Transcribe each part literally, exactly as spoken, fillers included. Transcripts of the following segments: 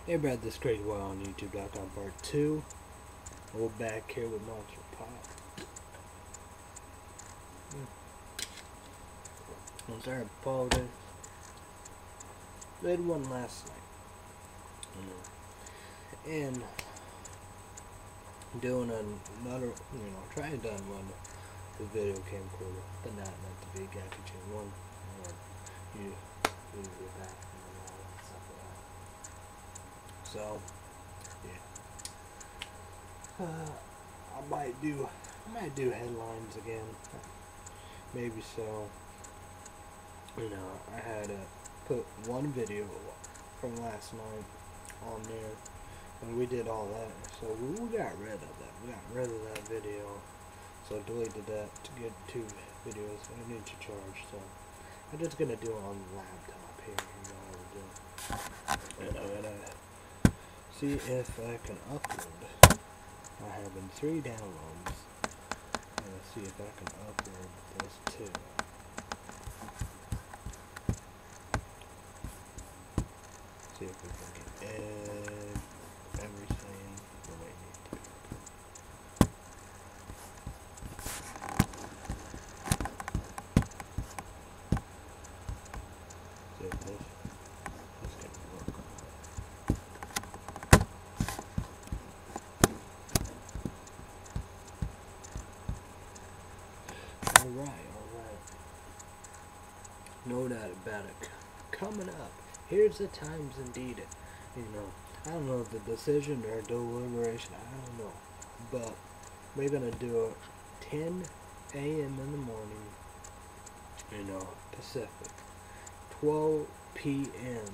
Hey Brad, this crazy while on YouTube dot com part two. We're back here with Monster Pop. I'm sorry, I apologize. Made one last night. Mm. And doing another, you know, trying to done one the video camcorder, but not not the big Gaffi chain one. Or you use it back and all that stuff like that. So yeah. Uh, I might do I might do headlines again. Maybe so. You know, I had to put one video from last night on there, and we did all that. So we got rid of that. We got rid of that video. So I deleted that to get two videos. I need to charge. So I'm just gonna do it on the laptop here. You know how to do. And I'm gonna see if I can upload. I have in three downloads. And let's see if I can upload this too. See if we can get uh, everything the way we need to. See if this is going to work. Alright, alright. No doubt about it. Coming up. Here's the times indeed. You know, I don't know the decision or deliberation, I don't know. But we're gonna do it ten A M in the morning, you know, Pacific. twelve P M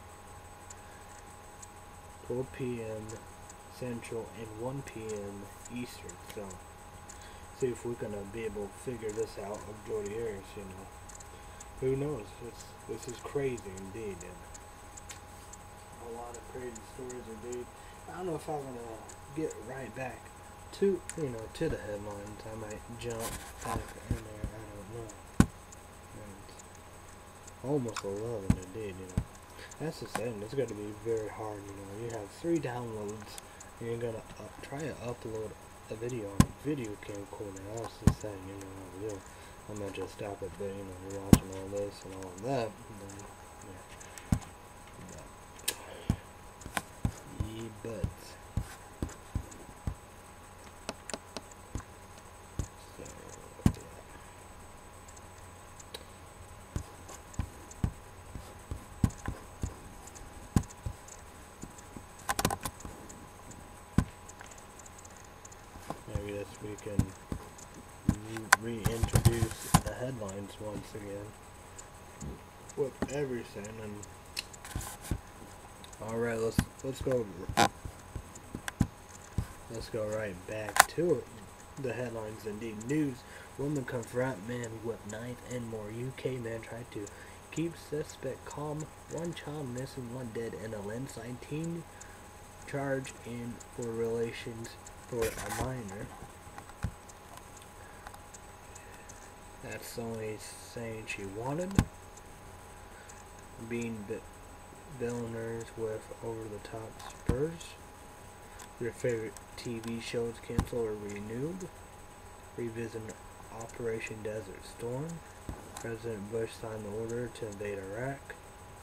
twelve P M Central and one P M Eastern. So see if we're gonna be able to figure this out of Jodi Arias, you know. Who knows? It's, this is crazy indeed. And a lot of crazy stories indeed. I don't know if I'm gonna get right back to, you know, to the headlines. I might jump back in there. I don't know. And almost eleven indeed, you know. That's the thing. It's going to be very hard, you know. You have three downloads, and you're gonna up, try to upload a video on a video camcorder. That's the thing, you know how to do. I'm gonna just stop it, but you know, you're watching all this and all of that. And then, yeah. Yeah, but so yeah. I guess we can reintroduce the headlines once again with everything. And all right, let's let's go let's go right back to it. The headlines indeed. News: woman confront man with knife and more. U K man tried to keep suspect calm. One child missing, one dead, and a landslide. Teen charge in for relations for a minor. That's the only saying she wanted. Being billionaires with over-the-top spurs. Your favorite T V shows canceled or renewed. Revisit Operation Desert Storm. President Bush signed the order to invade Iraq.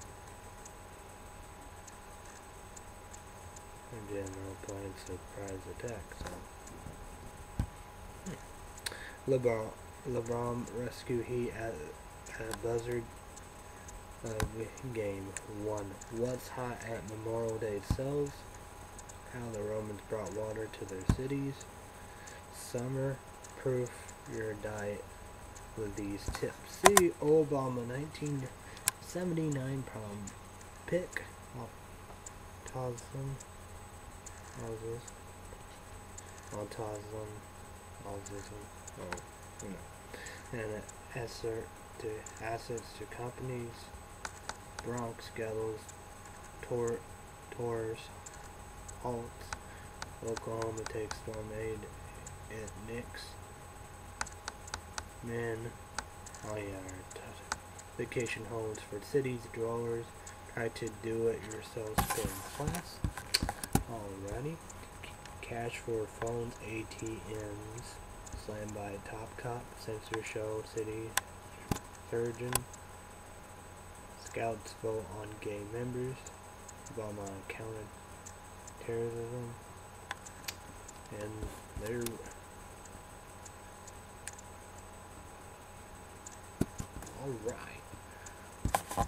And general planned surprise attack. So. Hmm. LeBron. LeBron rescue Heat at, at a buzzer uh, game one. What's hot at Memorial Day sells. How the Romans brought water to their cities. Summer proof your diet with these tips. See Obama nineteen seventy-nine prom pick. Autism. Autism. Autism. Autism. Oh, you know. And assert to assets to companies. Bronx gallows. Tor Taurus. Halts. Oklahoma takes storm aid at Knicks. Men. Oh yeah. Vacation homes for cities dwellers. Try to do it yourself spin class. Alrighty. Cash for phones, A T Ms. Slammed by Top Cop, Censor Show, City Surgeon. Scouts vote on gay members. Obama counter terrorism. And they're alright.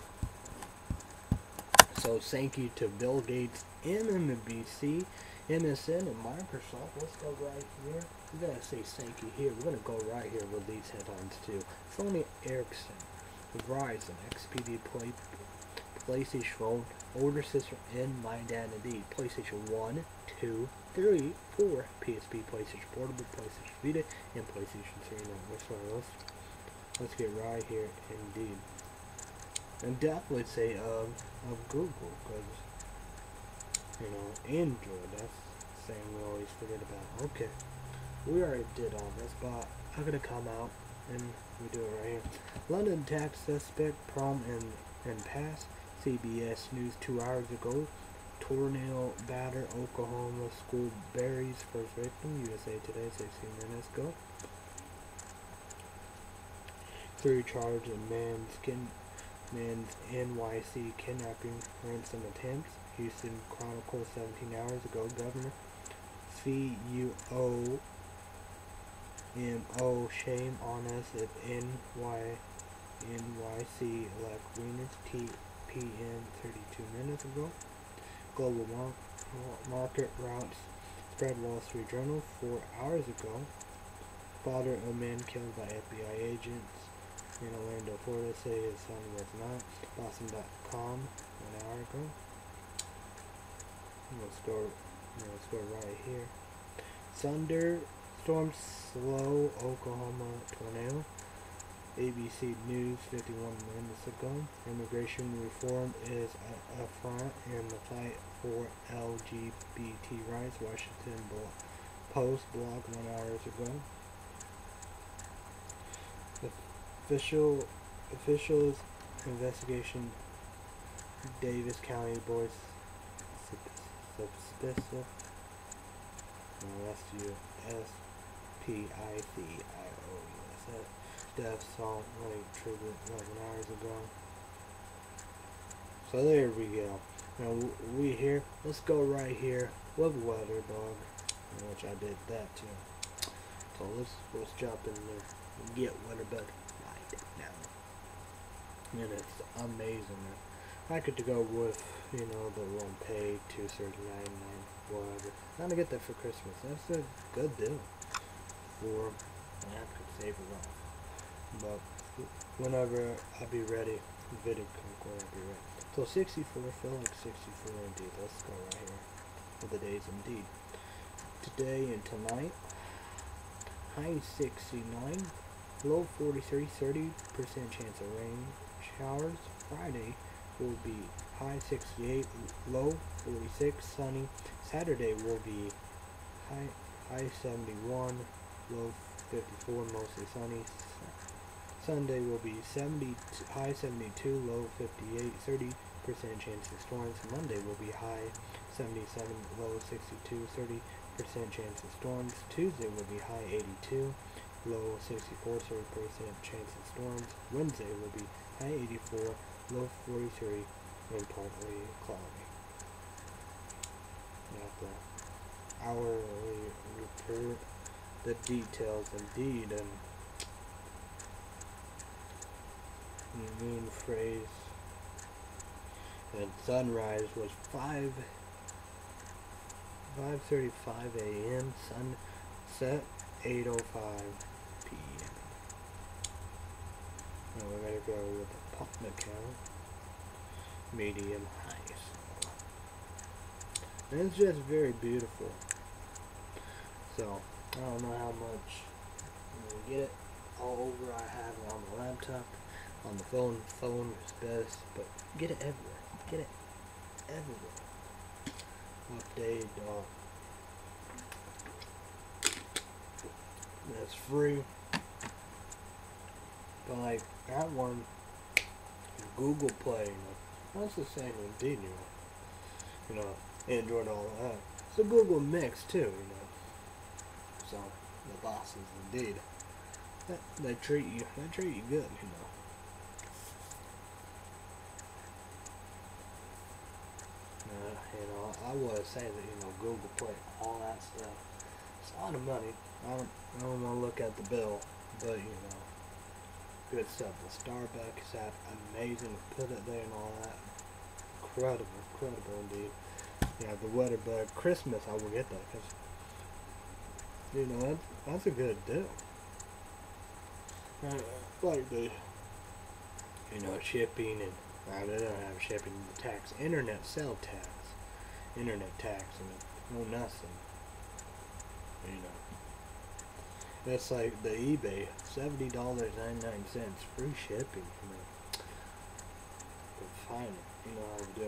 So thank you to Bill Gates, M M B C, M S N, and Microsoft. Let's go right here. We gotta say thank you here. We're gonna go right here with these headlines too. Sony Ericsson, Verizon, X P D Play, PlayStation Phone, Older Sister, and My Dad Indeed. PlayStation one, two, three, four, P S P, PlayStation Portable, PlayStation Vita, and PlayStation three. Now, which one? Let's, let's get right here, Indeed. And definitely say of, of Google, because, you know, Android, that's the thing we always forget about. Okay, we already did all this, but I'm going to come out, and we do it right here. London tax suspect, prom and, and pass. C B S News two hours ago. Tornado batter, Oklahoma school buries first victim. U S A Today, sixteen minutes ago. Three charged in man's, kin, man's N Y C kidnapping ransom attempts. Houston Chronicle seventeen hours ago. Governor C U O M O shame on us if N Y N Y C elect winners. T P M thirty-two minutes ago. Global mar market routes spread Wall Street Journal four hours ago. Father of man killed by F B I agents in Orlando, Florida, say his son was not. Boston dot com one hour ago. Let's go. Let's go right here. Thunder storm slow Oklahoma tornado. A B C News fifty-one minutes ago. Immigration reform is a, a front in the fight for L G B T rights. Washington Post blog one hours ago. Official officials investigation Davis County boys suspicious. No, that's you. S P I C I O U S S. Death Salt Lake tribute eleven hours ago. So there we go. Now we here. Let's go right here with weather dog, which I did that too. So let's let's jump in there and get weather bug right now. And it's amazing. I could to go with you know the one pay two thirty nine nine whatever. I'm gonna get that for Christmas. That's a good deal for I could save a lot. But whenever I be ready, video cook when I be ready. So sixty-four, feel like sixty-four indeed. Let's go right here for the days indeed. Today and tonight, high sixty-nine, low forty-three, thirty percent chance of rain showers. Friday will be high sixty-eight, low forty-six, sunny. Saturday will be high high seventy-one, low fifty-four, mostly sunny. Sunday will be seventy, high seventy-two, low fifty-eight, thirty percent chance of storms. Monday will be high seventy-seven, low sixty-two, thirty percent chance of storms. Tuesday will be high eighty-two, low sixty-four, thirty percent chance of storms. Wednesday will be high eighty-four, low forty-three, and partly cloudy. Now the hourly report, the details indeed, and mean phrase. And sunrise was five five thirty five A M sunset eight oh five P M Now we're gonna go with the pop account medium high. And it's just very beautiful. So I don't know how much I'm gonna get it all over. I have it on the laptop. On the phone, phone is best, but get it everywhere. Get it everywhere. Update, dog. That's free. But like that one, Google Play. That's the same indeed, you know. You know, Android, all that. It's a Google Mix too, you know. So the bosses indeed. They, they treat you. They treat you good, you know. Uh, you know, I would say that, you know, Google Play, all that stuff. It's a lot of money. I don't, I don't want to look at the bill, but you know, good stuff. The Starbucks app, amazing. Put it there and all that. Incredible, incredible indeed. Yeah, the weather, but Christmas I will get that because you know that's, that's a good deal. Uh, like the you know shipping and uh, they don't have shipping tax, internet sell tax, internet tax, and no nothing. You know, that's like the eBay, seventy dollars ninety nine cents free shipping. You know, but fine, you know how to do.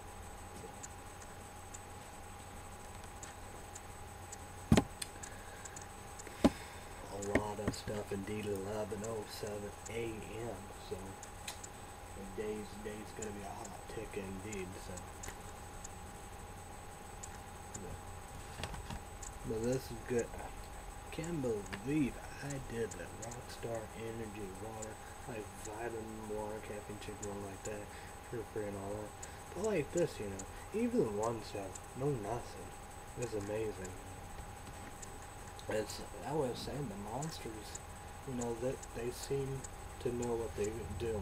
A lot of stuff indeed. Eleven oh seven A M So the day's day's gonna be a hot tick indeed. So, yeah. But this is good. I can't believe I did that. Rockstar Energy water, like vitamin water, caffeine chicken water like that, sugar free and all that. But like this, you know, even the one stuff, no nothing. It's amazing. It's, I was saying the monsters, you know, that they, they seem to know what they do. You know.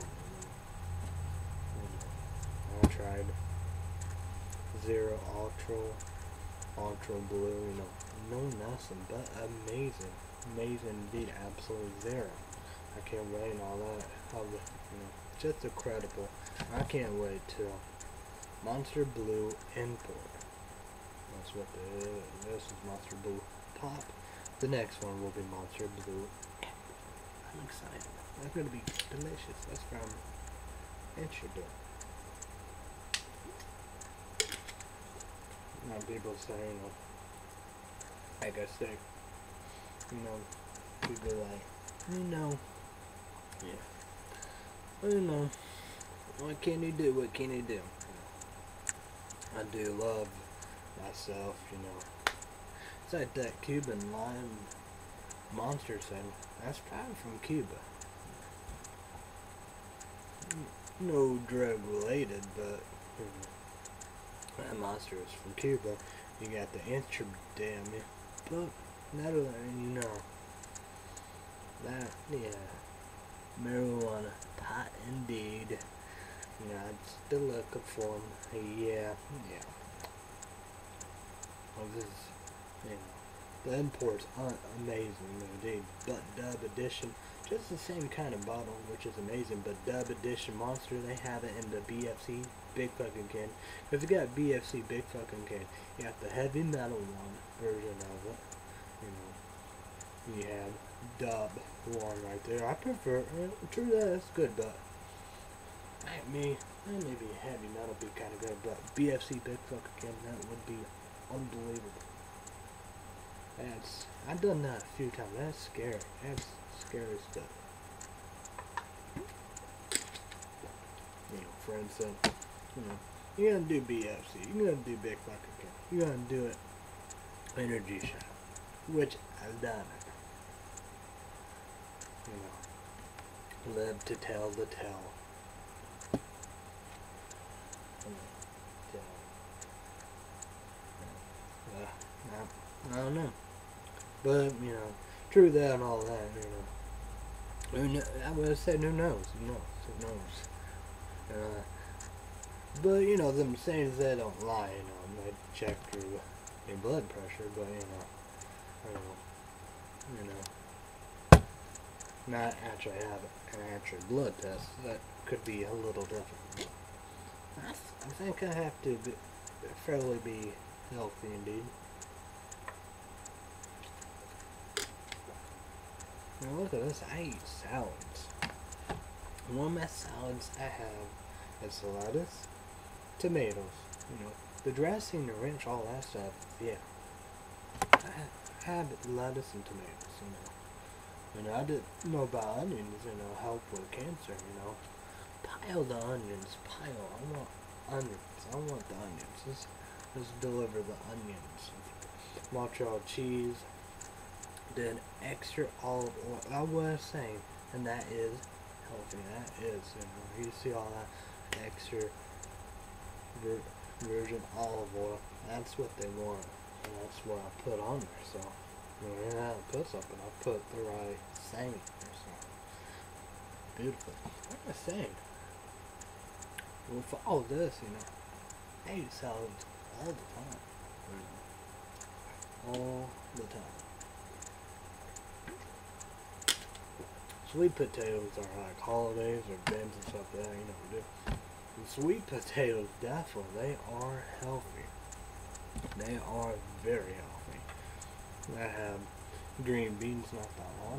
I tried Zero Ultra, Ultra Blue, you know, no nothing, but amazing, amazing indeed, absolutely zero. I can't wait and all that, how the, you know, just incredible. I can't wait till Monster Blue Import. That's what the, this is Monster Blue Pop. The next one will be Monster Blue. I'm excited. That's going to be delicious. That's from Enchidor. Now people say, you know, like I say, you know, people like, you know, yeah, you know, what can you do? What can you do? I do love myself, you know. It's like that Cuban lime monster thing. That's probably from Cuba. No drug related, but you know, that monster is from Cuba. You got the Amsterdam, but not you know that yeah, marijuana pot indeed. You know, I'd still looking for them. Yeah, yeah. Well, this is. You know, the imports aren't amazing indeed, but Dub Edition, just the same kind of bottle, which is amazing, but Dub Edition Monster, they have it in the B F C Big Fucking Can, because you got B F C Big Fucking Can, you got the heavy metal one version of it, you know, you have Dub one right there. I prefer, uh, true that, it's good, but, I mean, maybe heavy metal would be kind of good, but B F C Big Fucking Can, that would be unbelievable. That's, I've done that a few times. That's scary. That's scary stuff. You know, for instance, you know, you're gonna do B F C, you're gonna do Big Fucking Can, you're gonna do it Energy Shot, which I've done it. You know, live to tell the tale. Uh, I, I don't know. But, you know, true that and all that, you know. Who kn I would have said, who knows? Who knows? Who knows? Uh, but, you know, them saying they don't lie, you know. They check your, your blood pressure, but, you know, I don't know, you know, not actually have an actual blood test. That could be a little different. I, th I think I have to be, fairly be healthy indeed. Now look at this, I eat salads. One of my salads I have is lettuce, tomatoes, you know, the dressing, the ranch, all that stuff, yeah. I have lettuce and tomatoes, you know. And I didn't know about onions, you know, help with cancer, you know. pile the onions. Pile. I want onions. I want the onions. Let's, let's deliver the onions. Mozzarella cheese. Then extra olive oil. That's what I was saying. And that is healthy. That is, you know, you see all that extra vir virgin olive oil. That's what they want. And that's what I put on there. So, when I put something, I put the right thing or something. Beautiful. What am I saying? Well, for all this, you know, I eat salads all the time. All the time. Sweet potatoes are like holidays or bins and stuff like that, you know, we do. And sweet potatoes, definitely, they are healthy. They are very healthy. I had green beans not that long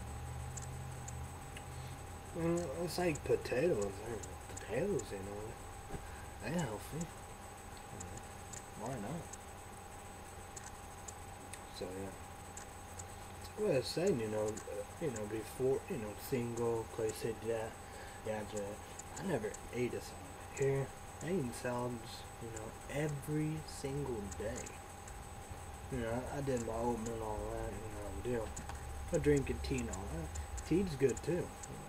ago. Uh, it's like potatoes. They're potatoes, you know. They're healthy. Uh, why not? So yeah. That's what I was saying, you know. Uh, you know, before, you know, single, clase that, yeah, I never ate a salad. Here, I eat salads, you know, every single day. You know, I, I did my oatmeal and all that, you know, deal. I drinking tea and all that. Tea's good too.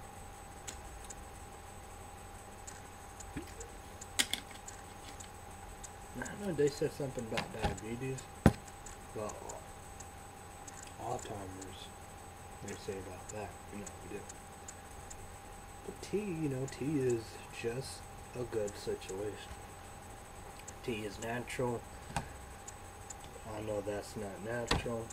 Now, I know they said something about diabetes, but Alzheimer's, they say about that, you know, we do. But tea, you know, tea is just a good situation. Tea is natural. I know that's not natural.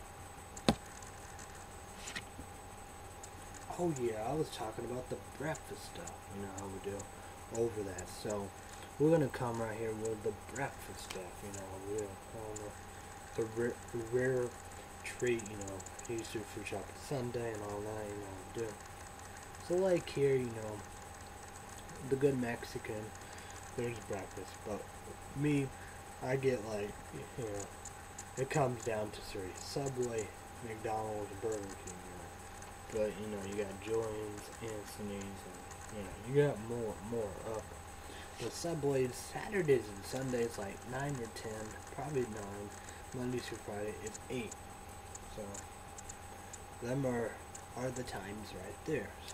Oh yeah, I was talking about the breakfast stuff, you know how we do over that. So we're gonna come right here with the breakfast stuff, you know, we do. The rare, the rare treat, you know, he used to do fruit shop Sunday and all that, you know, we do. So like here, you know, the good Mexican, there's breakfast, but me, I get like, you know, it comes down to three: Subway, McDonald's, Burger King, you know. But you know, you got Joanne's, Anthony's, and you know, you got more, more up. The Subways, Saturdays and Sundays, like nine or ten, probably nine. Monday through Friday is eight. So them are are the times right there. So.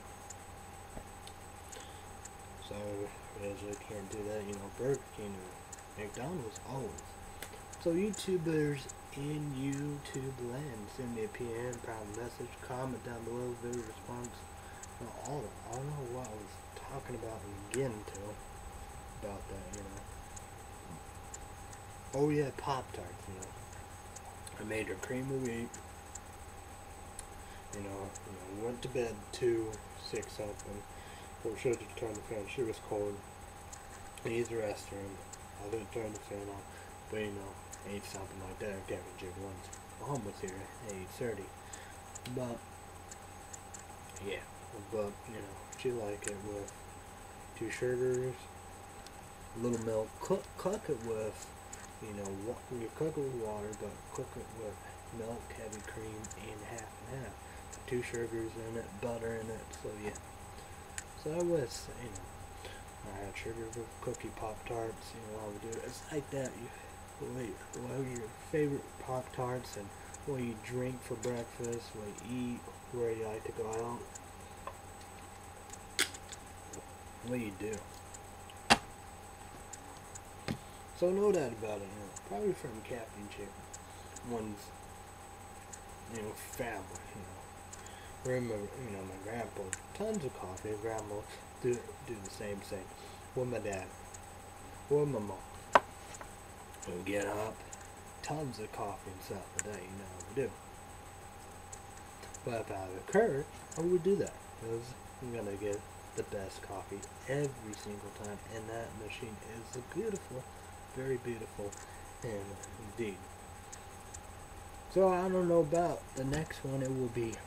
So, I usually can't do that, you know, Burger King or McDonald's, always. So, YouTubers in YouTube land, send me a P M, private message, comment down below, video response, you know, all of it. I don't know what I was talking about again, too, about that, you know. Oh, yeah, Pop-Tarts, you know. I made a cream of wheat, you know, you know, went to bed two, six something. Or should have turned the fan. She was cold. I used the restroom. I didn't turn the fan on. But you know, I ate something like that. Kevin Jig once. Mom was here at eight thirty. But yeah. But you know, she liked it with two sugars, a little milk. Cook cook it with, you know, you cook it with water, but cook it with milk, heavy cream, and half and half. Two sugars in it, butter in it. So yeah. So I was, you know, I had sugar cookie Pop-Tarts, you know, I would do it. It's like that. You, wait, what are your favorite Pop-Tarts and what you drink for breakfast, what you eat, where you like to go out, what you do. So no doubt about it, you know, probably from Captain Chicken, one's, you know, family, you know. Remember, you know, my grandpa, tons of coffee, and grandma do, do the same thing with my dad, with my mom. We'll get up, tons of coffee and stuff a day, you know what we do. But if I occurred, I would do that, because I'm going to get the best coffee every single time, and that machine is beautiful, very beautiful, and indeed. So I don't know about the next one, it will be,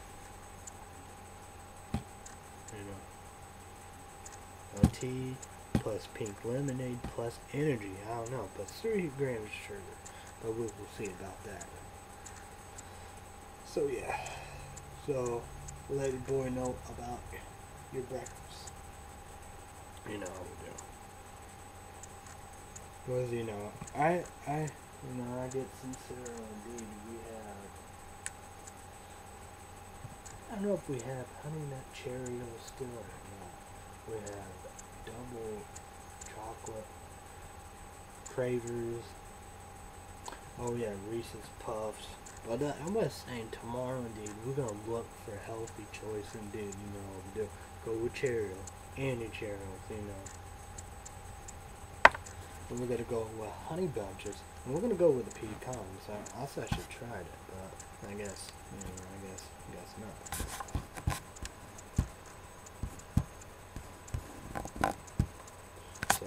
you know, a tea plus pink lemonade plus energy. I don't know, but three grams of sugar. But we will see about that. So yeah. So let your boy know about your breakfast. You know, we do. Because, you know, I, I, you know, I get sincere indeed. We have, I don't know if we have Honey Nut Cheerios still or not. We have double chocolate cravers. Oh yeah, Reese's Puffs. But uh, I'm just saying tomorrow, indeed, we're gonna look for a healthy choice, indeed. You know, do go with Cheerio, any Cheerios, you know. And we're gonna go with Honey Bunches, and we're gonna go with the pecans. I, I said I should try it, but I guess, you know, I guess, I guess not. So,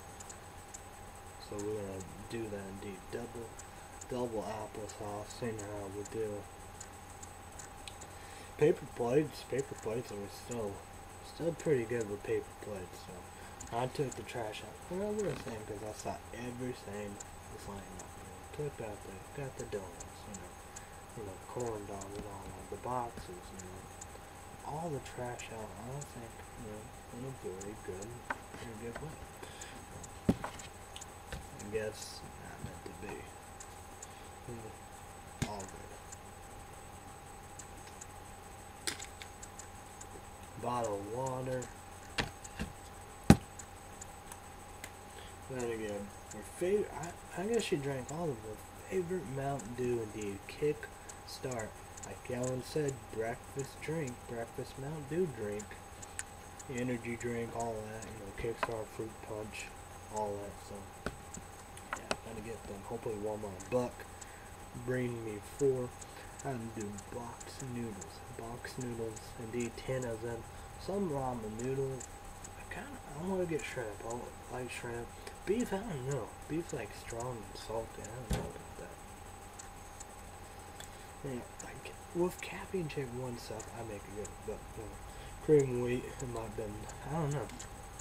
so we're gonna do that indeed. Double, double applesauce. You know how we do. Paper plates, paper plates are still, still pretty good with paper plates. So I took the trash out. Well, we're the same because I saw everything was laying up. You know, took out the, got the donuts. You know, you know, corn dogs and all of the boxes. You know, all the trash out. I don't think, you know, in a very good, in a good way. I guess not meant to be. You know, all good. Bottle of water. Then again, her favorite. I, I guess she drank all of her favorite Mountain Dew. Indeed, kick start. Like Ellen said, breakfast drink, breakfast Mountain Dew drink, energy drink, all that. You know, Kickstart, fruit punch, all that. So yeah, gotta get them. Hopefully, Walmart buck bring me four. How to do box noodles, box noodles. Indeed, ten of them. Some ramen noodles. I kind of I want to get shrimp. I like shrimp. Beef, I don't know. Beef like strong and salty. I don't know about that. Yeah, like with caffeine check one stuff, I make it good. But you know, cream wheat, it might have been. I don't know.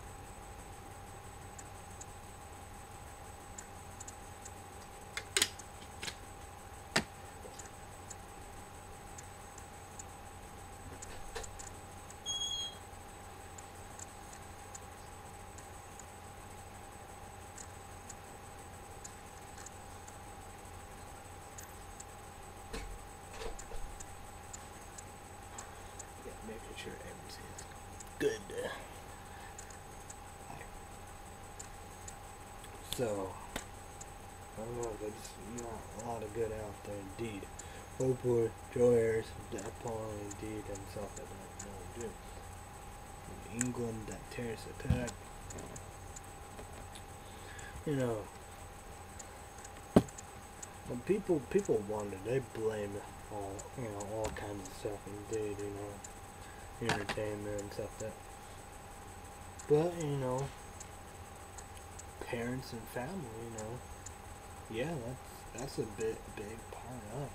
Making sure everything's good. So, I don't know, there's not a lot of good out there indeed. Hopefully, Joe Harris, that Paul indeed, and stuff like that. No, do. In England, that terrorist attack. You know, when people people wonder, they blame all you know all kinds of stuff indeed. You know. Entertainment and stuff that, but you know, parents and family, you know, yeah, that's that's a bit big part of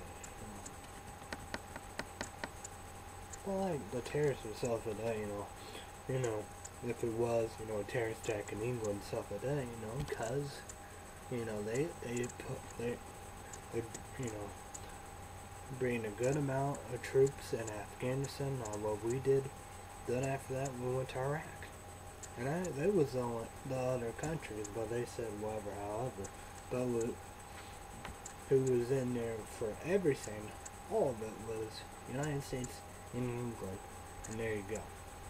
it. You know. Well, like the terrorist itself today, you know, you know, if it was, you know, a terrorist attack in England stuff like that, you know, cause, you know, they they put they, they you know. bring a good amount of troops in Afghanistan on what we did. Then after that we went to Iraq. And I, that was the, only, the other countries, but they said whatever, however. But we, who was in there for everything, all of it was United States and England. And there you go.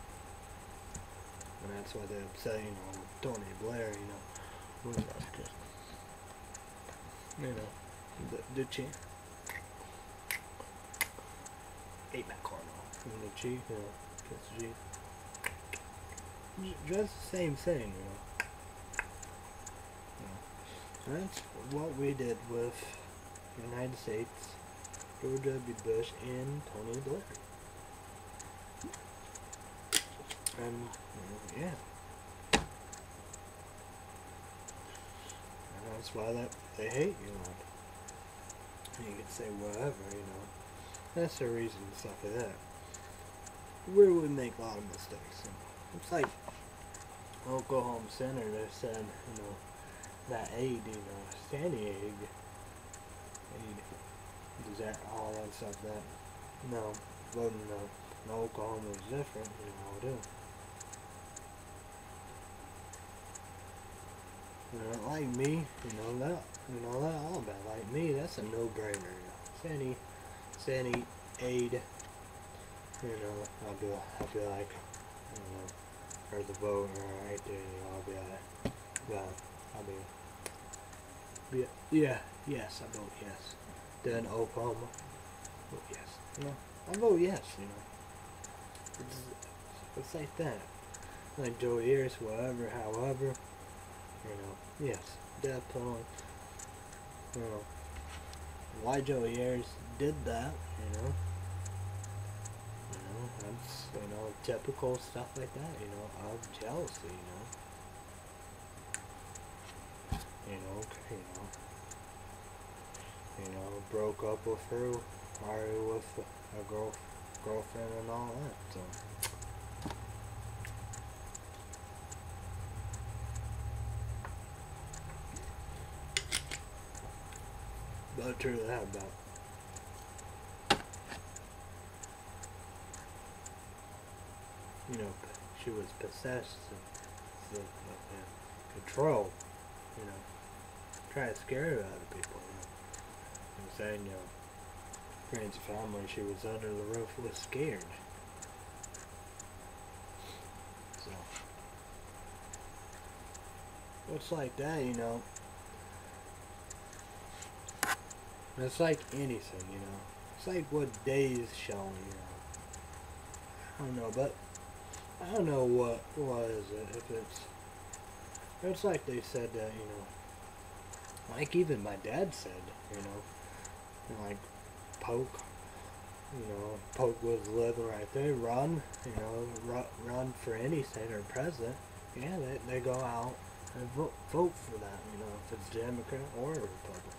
And that's why they upset, you know, Tony Blair, you know. What was that just, you know, the, the chief. Ate my corn off. And the chief, you know, just the chief. Just the same thing, you know. Yeah. That's what we did with the United States, George W. Bush, and Tony Blair. And, you know, yeah. And that's why that they hate you, like. You can say whatever, you know. That's the reason and stuff like that. We would make a lot of mistakes. You know. It's like Oklahoma Senator said, you know, that aid, you know, standing aid, aid, does that, all that stuff, that, no, voting no, in Oklahoma is different, you know, do. You know, like me, you know that, you know that all about. Like me, that's a no-brainer. You know, it's any, it's any aid. You know, I'll be, I'll be like, you know, or the vote right there. You know, I'll be like, well, I'll be, be, yeah, yes, I vote yes. Then Obama, vote yes. You know, I vote yes. You know, it's, it's like that. Like Joe Ayers, whatever, however. You know, yes, definitely. You know, why Joe Ayers did that, you know. You know, that's, you know, typical stuff like that, you know, of jealousy, you know. You know, you know, you know, broke up with her, already with a girl, girlfriend and all that, so. But true that about. You know, she was possessed with uh, control, you know, try to scare her out of people, you know. I'm saying, you know, friends and family, she was under the roof, was scared. So, it's like that, you know. It's like anything, you know. It's like what Dave's showing, you know. I don't know, but I don't know what what is it. If it's it's like they said that, you know. Like even my dad said, you know, like Polk, you know, Polk was living right there. Run, you know, run, run for anything or president. Yeah, they they go out and vote vote for that, you know, if it's Democrat or Republican.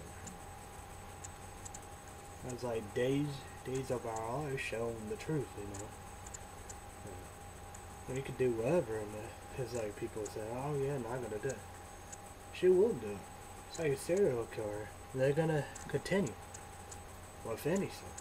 It's like days, days of our lives showing the truth, you know. And we could do whatever, and it's like people say, "Oh yeah, not gonna do it." She will do it. It's like a serial killer. They're gonna continue with anything.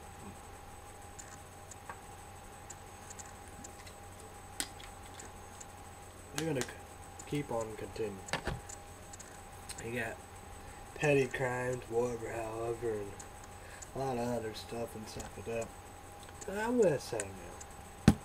They're gonna keep on continuing. You got petty crimes, whatever, however, and a lot of other stuff and stuff like that. But I'm gonna say now,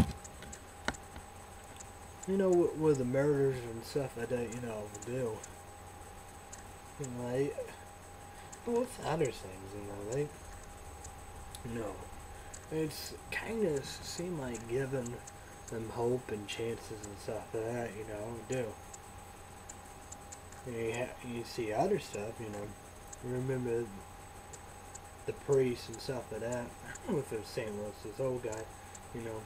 you know, with, with the murders and stuff like that, you know, do. You know, they, with other things, you know, they, you know, it's kind of seem like giving them hope and chances and stuff like that, you know, do. You, ha you see other stuff, you know, remember the priests and stuff like that. I don't know if it was Saint Louis, this old guy, you know.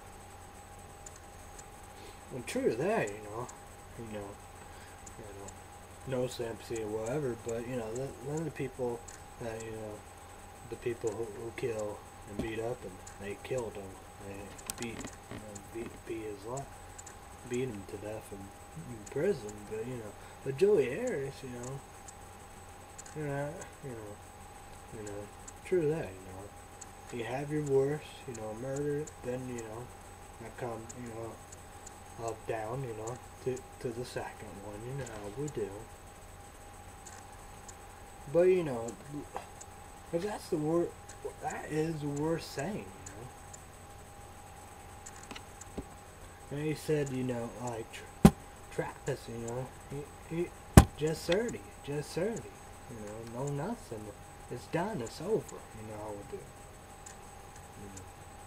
And true to that, you know, you know, you know, no sympathy or whatever, but, you know, the, the people that, you know, the people who, who kill and beat up and they killed him, they beat, you know, beat, beat his life, beat him to death in, in prison, but, you know, but Joey Harris, you know, you know, you know, you know, true that, you know, you have your worst, you know, murder, then, you know, I come, you know, up, down, you know, to, to the second one, you know how we do. But, you know, but that's the worst, that is the worst thing, you know. And he said, you know, like, tra Travis, you know, he, he, just thirty, just thirty, you know, no nothing. It's done, it's over, you know how we do. You know.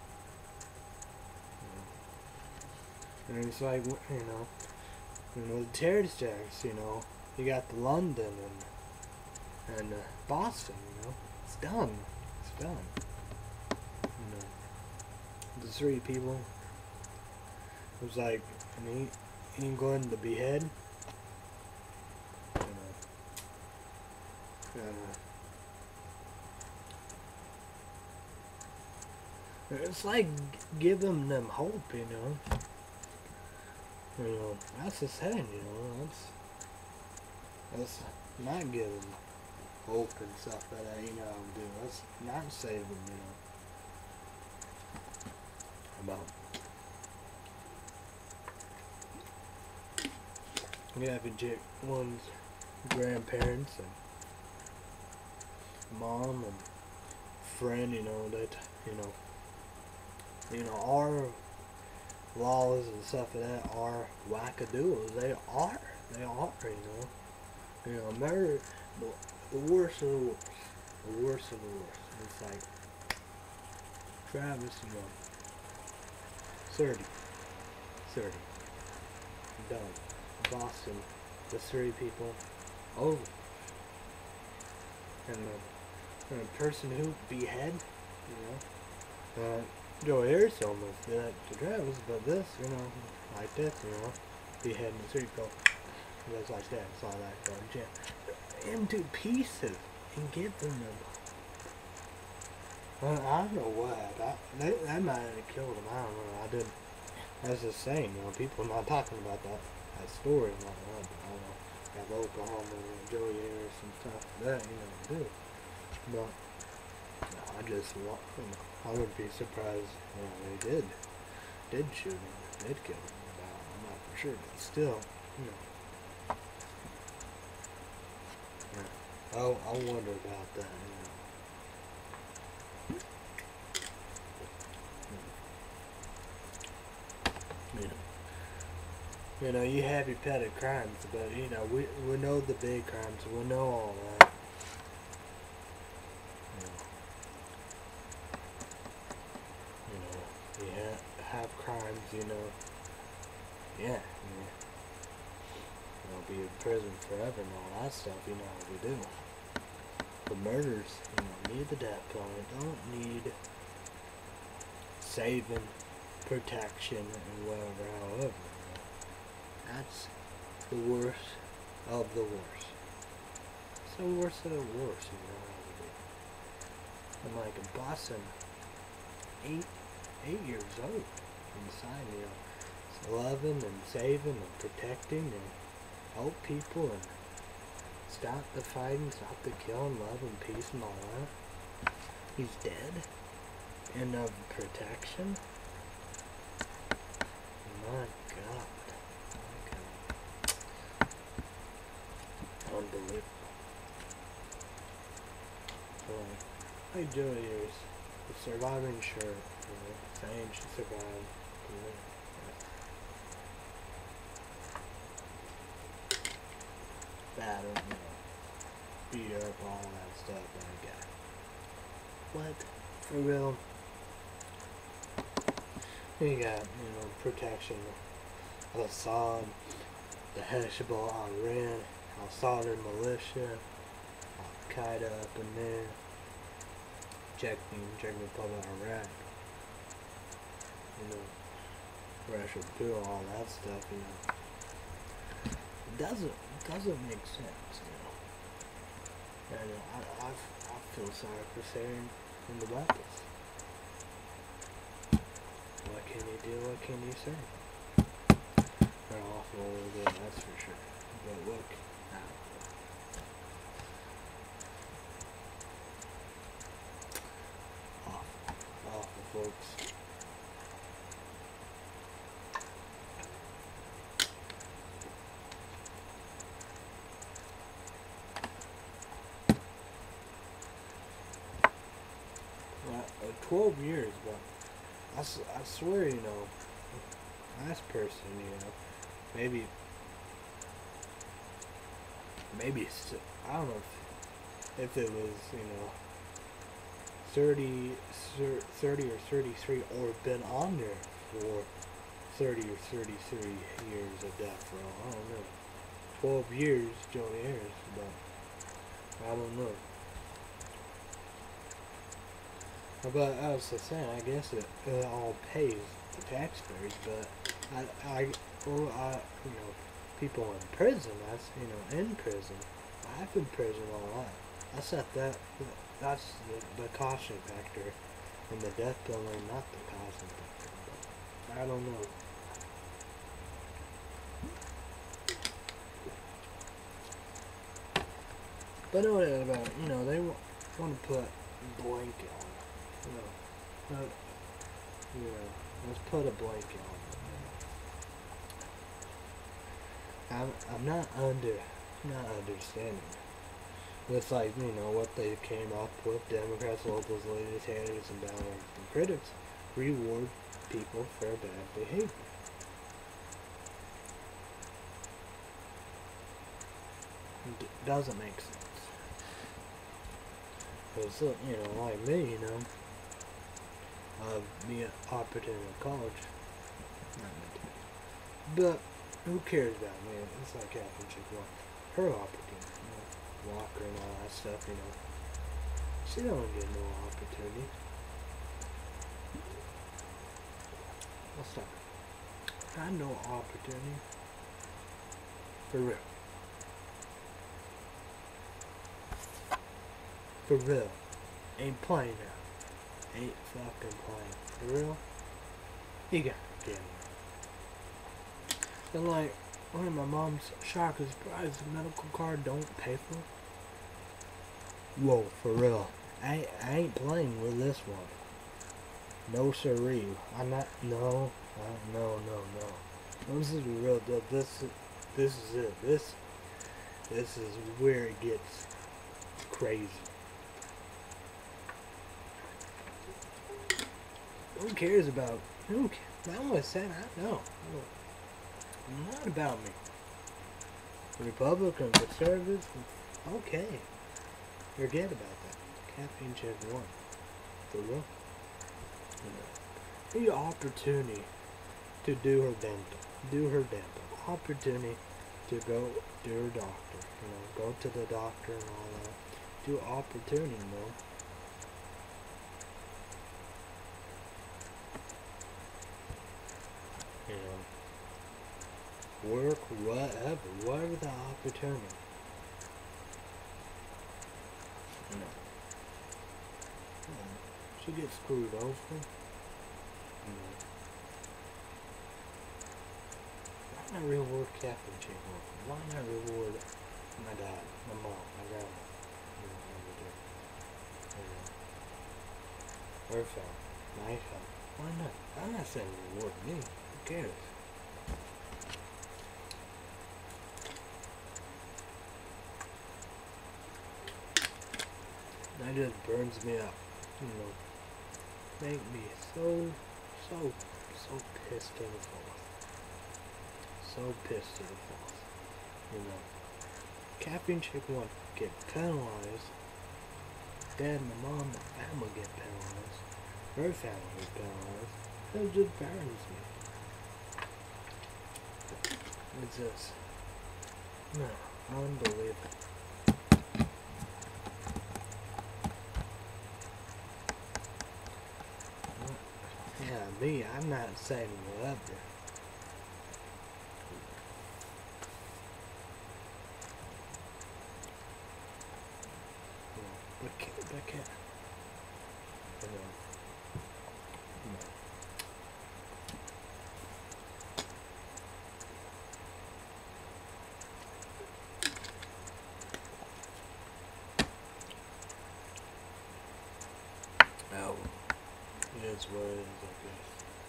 And it's like, you know, you know, the terrorist attacks, you know, you got the London and, and uh, Boston, you know, it's done, it's done, you know, the three people, it was like, in England, the behead, you know, and, uh, it's like giving them hope, you know. You know, that's the thing, you know, that's, that's not giving hope and stuff that I, you know, do. That's not saving, you know. About, You have your one's grandparents and mom and friend, you know, that, you know, you know, our laws and stuff like that are wackadoodles. They are. They are, you know. You know, murder, the, the worst of the worst. The worst of the worst. It's like, Travis, you know, thirty. thirty. Done. Boston, the three people, over. And the, and the person who behead, you know, uh, Joe Harris almost did that to Travis, but this, you know, like this, you know, beheading the three people, just like that, saw that going jam into pieces and giving them. Well, I don't know what, I, they, that might have killed him, I don't know, I didn't, that's the same, you know, people are not talking about that. That story and like that, I don't know, got Oklahoma and Joey Harris and stuff like that, you know, do. But no, I just want, you know, I wouldn't be surprised, you know, they did, did shoot him, did kill him. No, I'm not for sure, but still, you know. Yeah. Oh, I wonder about that, you know. You know. You know, you have your petty crimes, but, you know, we, we know the big crimes. We know all that. You know, you know, you have, have crimes, you know. Yeah, yeah. You know, be in prison forever and all that stuff, you know how we do. The murders, you know, need the death penalty. Don't need saving, protection, and whatever, however. That's the worst of the worst. It's the worst of the worst, you know how we do. I'm like in Boston, eight, eight years old inside, you know, it's loving and saving and protecting and help people and stop the fighting, stop the killing, love and peace and all that. He's dead. And of protection. My God. Unbelievable. So, like Joey Harris, the surviving shirt, you know, saying she survived, you know. Battered, you know, beat her up, all that stuff, that guy. What? For real? You got, you know, protection, Assad, the Hezbollah, Iran, Al-Sadr militia, Al-Qaeda up in there, Czech Republic, Iraq, you know, Russia too, all that stuff, you know. It doesn't, it doesn't make sense, you know. And I, I, I feel sorry for Syrian in the weapons. What can you do, what can you say? They're awful over there, that's for sure. But look, awful, awful folks. Well, uh, twelve years, but I, s I swear, you know, last person, you know, maybe, maybe, it's, I don't know if, if it was, you know, thirty, thirty or thirty-three, or been on there for thirty or thirty-three years of death row. I don't know. twelve years, Joey Harris, but I don't know. But I was just saying, I guess it, it all pays the taxpayers, but I, I, well, I, you know, people in prison, that's, you know, in prison, I've been in prison all my life. I set that, that's the, the caution factor, and the death penalty, not the caution factor, but I don't know. But know that about, you know, they want, want to put blanket on it. You know, put, you know, let's put a blanket on it. I'm, I'm not under, not understanding. It's like, you know, what they came up with, Democrats, locals, leaders, haters, and downers and critics reward people for bad behavior. It doesn't make sense. Because, you know, like me, you know, uh, me an opportunity in college, not meant to be. But, who cares about me? It's like Captain Chick one. Her opportunity, you know, Walker and all that stuff, you know. She don't get no opportunity. I'll stop. I no opportunity. For real. For real. Ain't playing now. Ain't fucking playing. For real? You gotta get me. And like, when my mom's shocked and surprised the medical card don't pay for it. Whoa, for real. I, I ain't playing with this one. No siree. I'm not, no, uh, no, no, no. This is the real deal. This, this is it. This, this is where it gets crazy. Who cares about, who cares? I'm what said, I know. Not about me. Republican, conservatives, okay. Forget about that. Caffeine Chick one. For real. You know, the opportunity to do her dental. Do her dental. Opportunity to go to her doctor. You know, go to the doctor and all that. Do opportunity, you know. You know, work, whatever, whatever the opportunity. You know, you know, she gets screwed over. You know, why not reward Captain Chick? Why not reward my dad, my mom, my grandma? You know, everything. You know, her family, my family. Why not? I'm not saying reward me. Who cares? That just burns me up. You know, make me so, so, so pissed to the fullest. So pissed to the fullest. You know, Caffeine Chick one get penalized. Dad, my mom, my family get penalized. Her family get penalized. That just burns me. It's just, no, unbelievable. Yeah, me, I'm not saying whatever. But can't, but can't. You know, you know. Oh, it is what it is, I guess.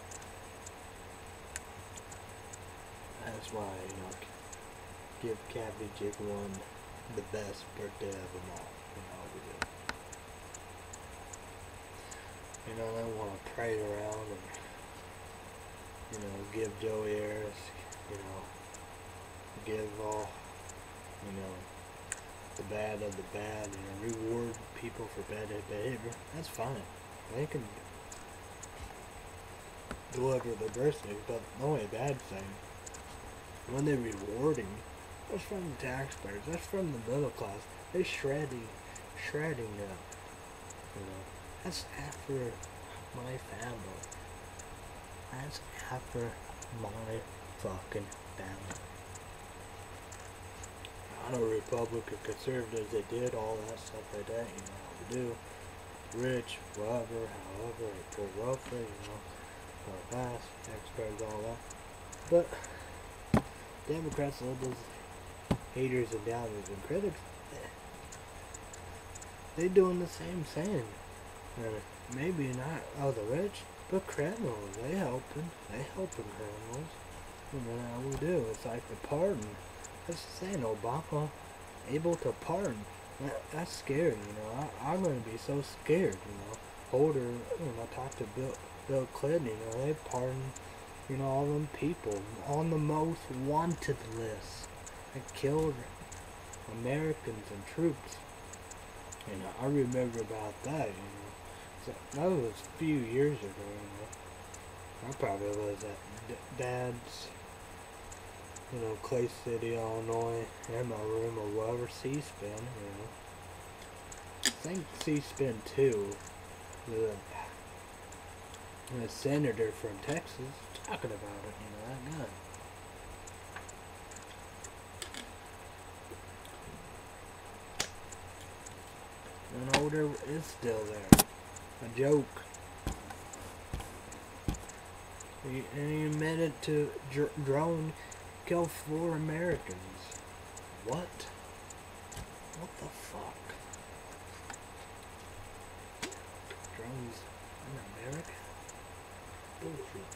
That's why, you know, give Cabbage Chick one the best birthday of them all. You know, we do. You know, they want to parade around and, you know, give Joey Harris, you know, give all, you know, the bad of the bad, you know, reward people for bad behavior. That's fine. They can deliver their birthdays, but the only bad thing, when they're rewarding, that's from the taxpayers, that's from the middle class. They're shredding, shredding up, you know. That's after my family. That's after my fucking family. I know Republican conservatives, they did all that stuff like that, you know how we do. Rich, whatever, however, they pull welfare, you know, or pass, taxpayers, all that. But Democrats, liberals, haters and doubters and critics, they doing the same thing. Uh, maybe not all the rich, but criminals, they helping, they helping criminals. You know how we do. It's like the pardon. That's saying Obama able to pardon. That, that's scary, you know. I, I'm gonna be so scared, you know. Holder, you know, I talked to Bill, Bill Clinton, you know, they pardoned, you know, all them people on the most wanted list that killed Americans and troops. You know, I remember about that, you know. So that was a few years ago, you know. I probably was at D Dad's, you know, Clay City, Illinois, in my room or whatever, C-SPAN, you know. I think C-SPAN two, the, the senator from Texas, talking about it, you know, that gun. And Holder is still there. A joke. He, and he admitted to dr drone killed four Americans. What? What the fuck? Drones in America? Bullshit.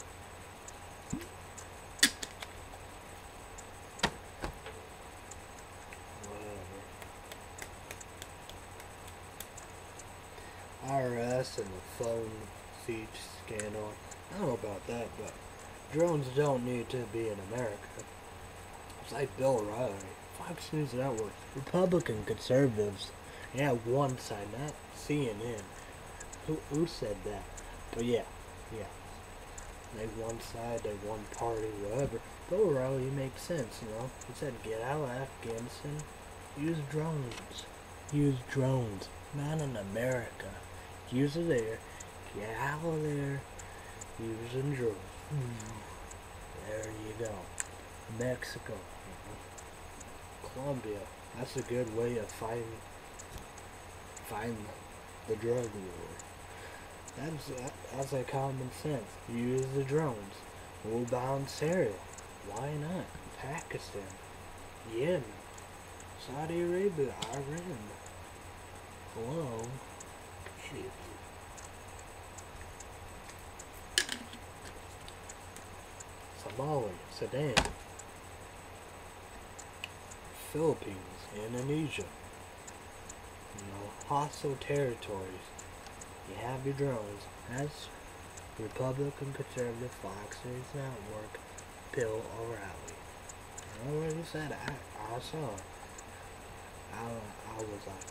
Whatever. I R S and the phone siege scandal. I don't know about that, but drones don't need to be in America. It's like Bill O'Reilly, Fox News Network, Republican conservatives. Yeah, one side, not C N N. Who, who said that? But yeah, yeah. They one side, they one party, whatever. Bill O'Reilly makes sense, you know. He said, get out of Afghanistan, use drones. Use drones. Not in America. Use it there. Get out of there. Using drones. There you go. Mexico. Colombia. That's a good way of fighting, fighting the drug war. That's, that, that's a common sense. Use the drones. What about Syria? Why not? Pakistan. Yemen. Saudi Arabia. Iran. Hello? Idiots. Somalia, Sudan, Philippines, Indonesia, you know, hostile territories. You have your drones. That's Republican Conservative Fox News Network, Bill O'Reilly. You know what he said? I, I saw it. I, I was like,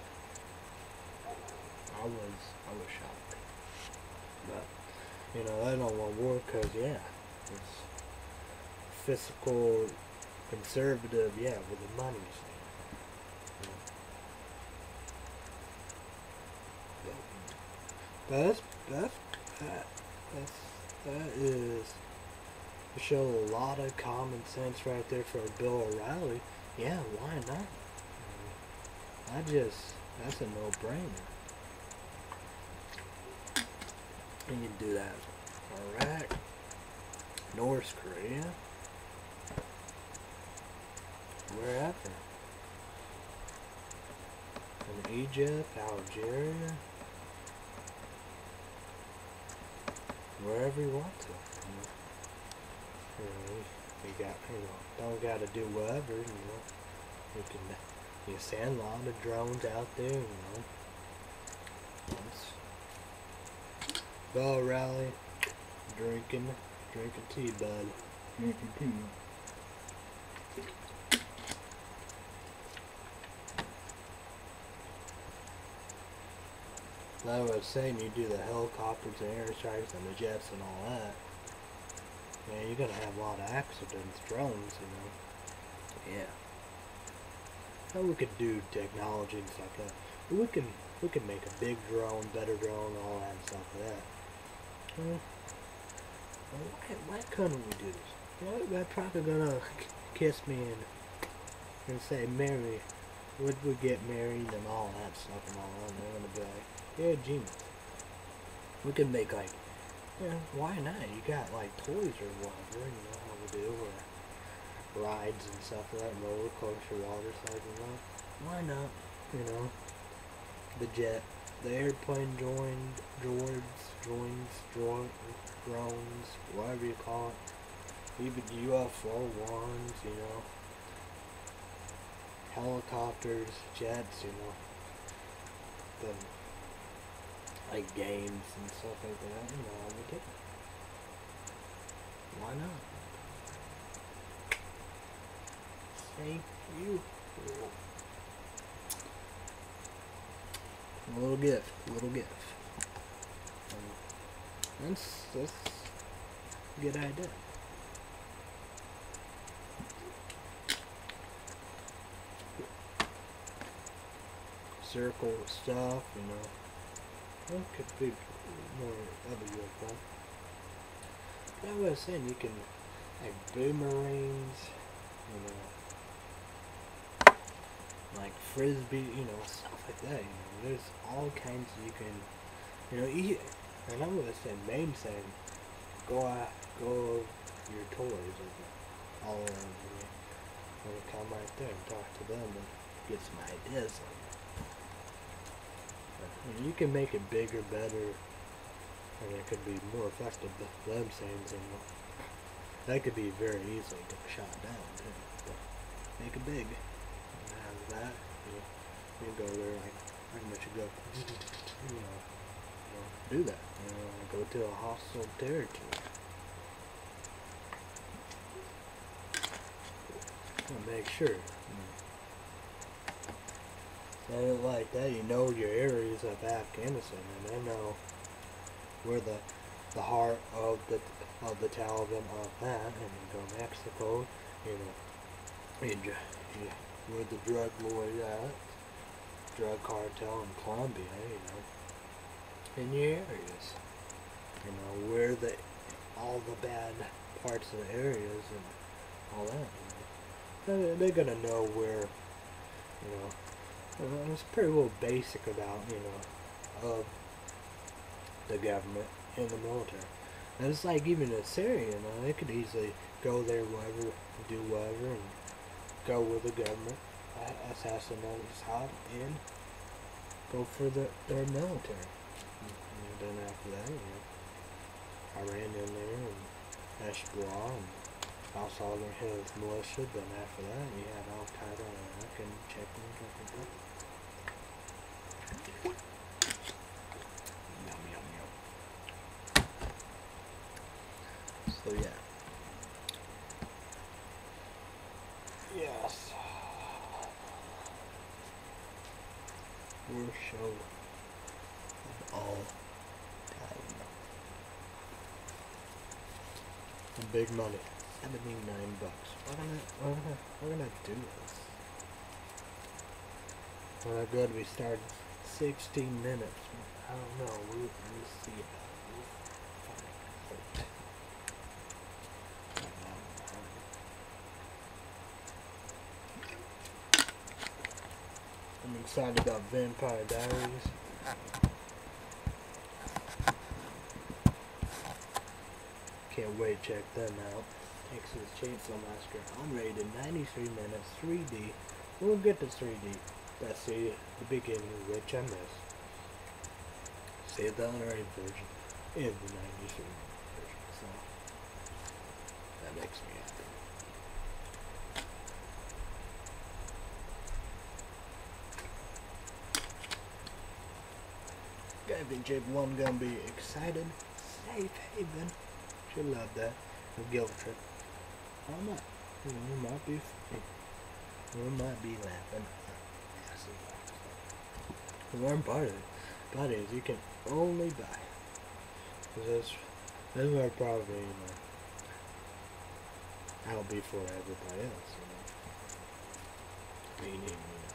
I was, I was shocked. But, you know, I don't want war because, yeah, it's fiscal conservative, yeah, with the money. But that's, that's, that, that's, that is to show a lot of common sense right there for Bill O'Reilly. Yeah, why not? I just, that's a no-brainer. You can do that. Iraq, North Korea, wherever. In Egypt, Algeria, wherever you want to. You know, you, know, you got, you know, don't got to do whatever. You know, you can, you send a lot of drones out there. You know, it's Bill O'Reilly drinking, drinking tea, bud. Drinking tea. Like I was saying, you do the helicopters and airstrikes and the jets and all that. Man, you're gonna have a lot of accidents, drones, you know. Yeah. Now we could do technology and stuff like that. But we can we can make a big drone, better drone, all that and stuff like that. Well, why, why couldn't we do this? You know, they're probably gonna kiss me and and say, Mary, would we get married and all that stuff and all that, and they're gonna be like, yeah, genius. We could make like, yeah, why not? You got like toys or whatever, you know how we do, or rides and stuff like that, roller coaster, water slides and that. Why not? You know, the jet, the airplane joined, droids, joins, dro drones, whatever you call it. Even U F O ones, you know. helicopters, jets, you know, the like games and stuff like that, you know, I would take it. Why not? Thank you. A little gift, a little gift. Um, that's, that's a good idea. Circle stuff, you know. Well, could be more other good fun. But I was saying you can, like boomerangs, you know, like frisbee, you know, stuff like that. You know, there's all kinds you can, you know, eat. And I was saying, main saying, go out, go your toys and all around here. I'm gonna come right there and talk to them and get some ideas on it. But, you can make it bigger, better, and it could be more effective than them saying, you know. That could be very easily shot down too. But make it big. And have that, you know, you go there like pretty much you go, you know, you know, do that. You know, go to a hostile territory. And make sure. You know. And like that, you know your areas of Afghanistan, and they know where the the heart of the of the Taliban of that, and you go Mexico, you know, you, you, where the drug lord at, drug cartel in Colombia, you know, in your areas, you know, where the all the bad parts of the areas and all that, you know. They're gonna know where, you know, it's pretty well basic about, you know, of the government and the military. And it's like even in Syria, you know, they could easily go there, whatever, do whatever, and go with the government, assassinate Assad, and go for the, their military. And then after that, you know, Iran in there, and Hezbollah, and also their Hill's militia. Then after that, you have Al Qaeda and Iraq and Chechnya and stuff like that. Yum, yum, yum. So yeah. Yes. Worst show of all time. And big money. seventy-nine bucks. We're gonna, we're gonna, we're gonna do this. When I good, we started sixteen minutes. I don't know. We'll, we'll see about it. We'll find out. I'm excited about Vampire Diaries. Can't wait to check them out. Texas Chainsaw Massacre, unrated, ninety-three minutes, three D. We'll get to three D. That's the, the beginning, which I missed. Save the unrated version in the ninety-three minute version. So that makes me happy. Gavin J one gonna be excited. Safe haven. Should love that. A guilt trip. I might. You know, we might be we might be laughing. The one part of it, part is you can only buy. Cause that's that's why probably, you know, I'll be for everybody else, you know. Meaning, you know,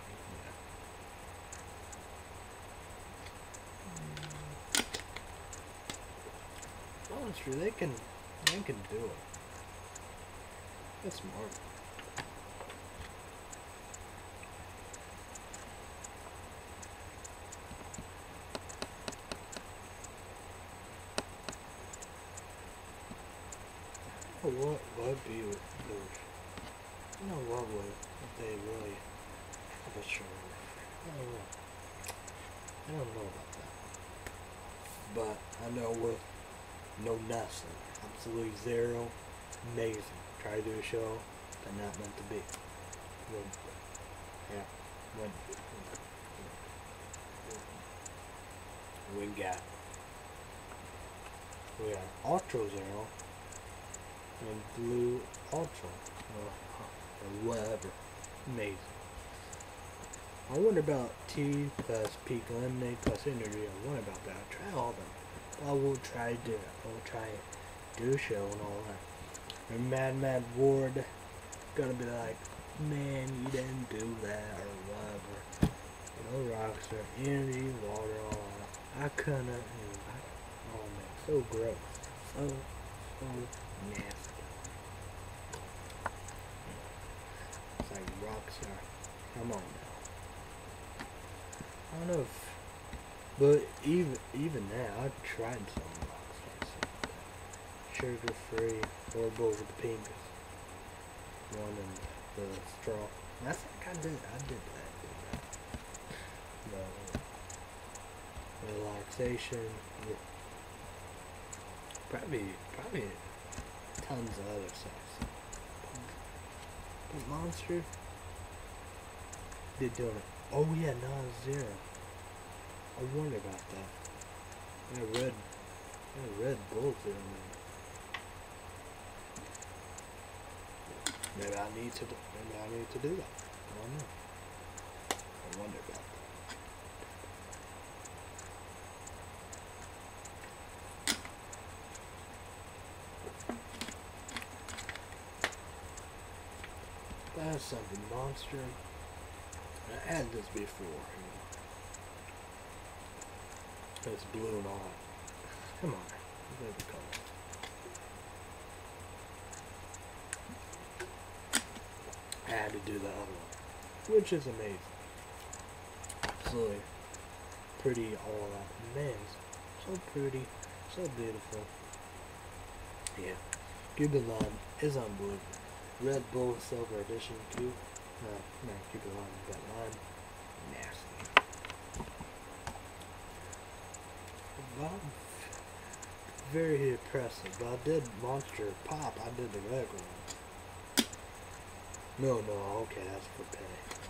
yeah. Oh, it's true. They can, they can do it. That's smart. Oh, what would be with those? You know what would if they really have a show? I don't know. I don't know about that. But I know with no nothing, absolutely zero, amazing. Try to do a show, but not meant to be. Would, Yeah. When, we got we got Ultra Zero and Blue Ultra or, or whatever. Amazing. I wonder about tea plus peak lemonade plus energy. I wonder about that. I'll try all of them. I will try to I will try do a show and all that. And Mad Mad Ward gonna be like, man, you didn't do that or whatever. You know, Rockstar, energy, water, all that. I couldn't. You know, I, oh man, so gross. So, so nasty. It's like Rockstar. Come on now. I don't know if, but even even now, I've tried some Rockstar stuff. Sugar free, horrible with the pink one and the straw. I think I did. I did that. Did that. The relaxation. Yeah. Probably, probably tons of other stuff. But Monster did doing it. Oh yeah, non-zero. I wonder about that. I read, I read Bull's in there. Maybe I need to. Maybe I need to do that. I don't know. I wonder about that. That's something Monster. I had this before. It's blue and all. Come on. Look at the color. I had to do the other one, which is amazing. Absolutely pretty, all that. Man, so pretty, so beautiful. Yeah, Cuban Lime is on blue. Red Bull Silver Edition Cube. Uh, no, Cuban Lime, got lime. Nasty. Well, very impressive. I did Monster Pop. I did the regular one. No, no, okay, that's for pay.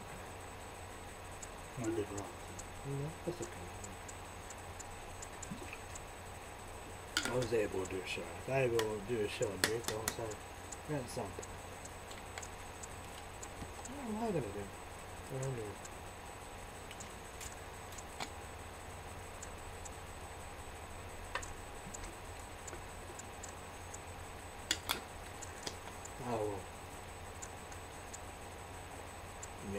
I did wrong. No, that's okay. I was able to do a show. If I was able to do a show and drink the whole time, that's something. What am I gonna do? I don't know. Oh well. Yeah.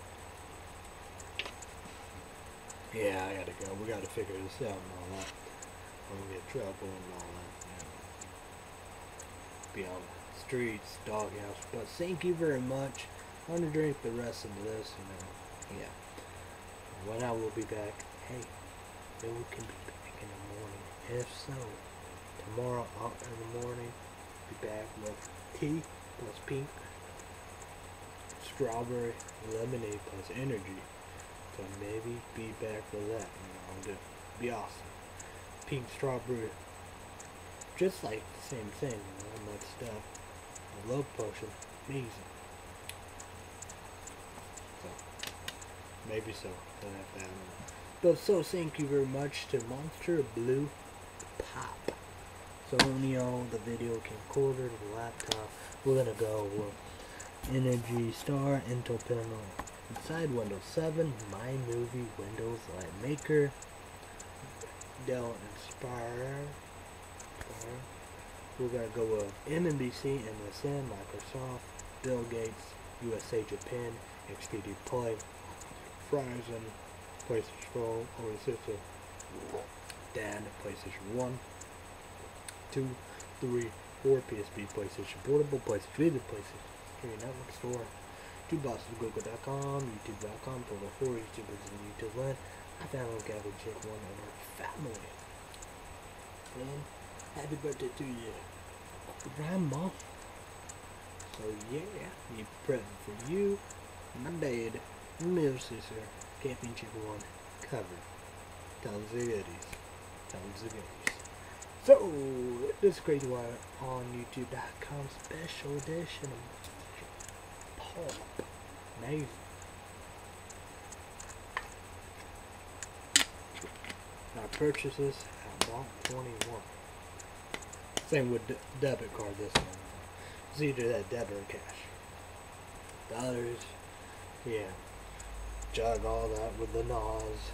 Yeah, I gotta go. We gotta figure this out and all that. I'm gonna get trouble and all that. Yeah. Be on the streets, doghouse. But thank you very much. I'm gonna drink the rest of this, you know. Yeah. When I will be back, hey, maybe we can be back in the morning. If so, tomorrow out in the morning, be back with tea plus pink, strawberry lemonade plus energy. So maybe be back with that, you know, it'll be awesome. Pink strawberry, just like the same thing, you know, all that stuff. The love potion, amazing. So, maybe so, don't have to have it. But so thank you very much to Monster Blue Pop. So you know, the video camcorder, the laptop, we're gonna go with Energy Star, Intel Panel, inside Windows seven, My Movie, Windows Light Maker, Dell Inspire. We're gonna go with M M B C, M S N, Microsoft, Bill Gates, U S A Japan, X P D Play, Verizon, PlayStation four, O S system, Dan, PlayStation one, two, three, four, P S P, PlayStation Portable, PlayStation Vita, PlayStation three Network Store, two bosses, Google dot com, YouTube dot com, Portal four, YouTubers in YouTube land, I found a Gavin Chick one of our family. And happy birthday to you, Grandma. So yeah, you present for you, my dad, middle sister, Captain Chick one, covered. Tons of goodies. Tons of goodies. So, this is Crazy Wire on YouTube dot com special edition of Pop. Amazing. purchases at Mach twenty-one. Same with de debit card this one. It's either that debit or cash. Dollars, yeah. Jug all that with the N A S.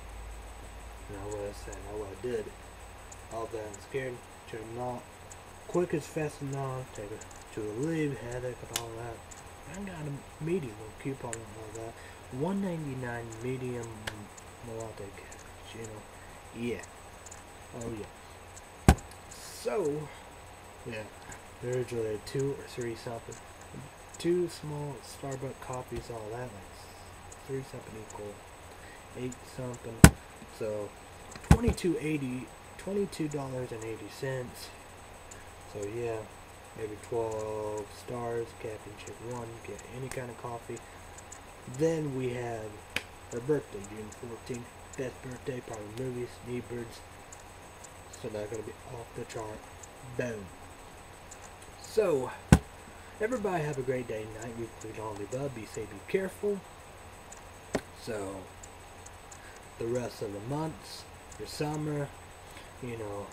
You know what I said, know what I did. All that I'm scared to not quick as fast as not take it to a leave headache and all that. I got a medium coupon and all that. one ninety-nine medium latte cappuccino. Yeah. Oh yeah. So yeah. There's usually two or three something. Two small Starbucks coffees, all that, like three something equal eight something. So twenty-two eighty, twenty-two dollars and eighty cents. So yeah, maybe twelve stars. Captain Chip one. Get any kind of coffee. Then we have her birthday, June fourteenth. Best birthday, probably movies, Needbirds. So that's gonna be off the chart. Boom. So everybody have a great day, night, week, week, all the above. Be safe, be careful. So the rest of the months, your summer, you know,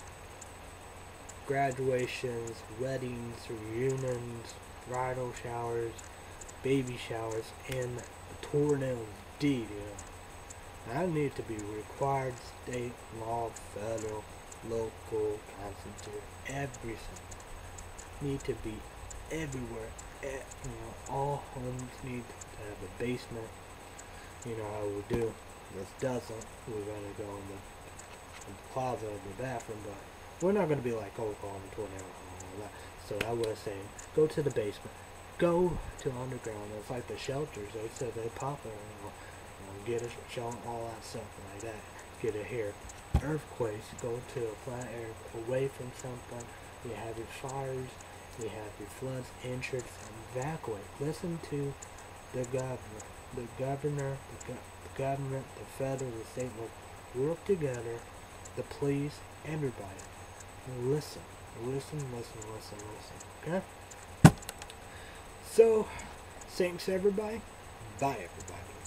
graduations, weddings, reunions, bridal showers, baby showers, and the tornado deed, you know. I need to be required state law, federal, local, constitute, everything need to be everywhere. You know, all homes need to have a basement. You know how we do. This doesn't. We're gonna go in the, in the closet of the bathroom, but we're not gonna be like Oklahoma tornado and all that. So I was saying, go to the basement. Go to underground. It's like the shelters. They said they pop there, you know, you know, get a shelter, all that stuff like that. Get it here. Earthquakes. Go to a flat area away from something. You have your fires. You have your floods, insurance, evacuate. Listen to the governor, the governor, the, go the government, the federal, the state, work together, the police, everybody. Listen, listen, listen, listen, listen, okay? So, thanks everybody. Bye everybody.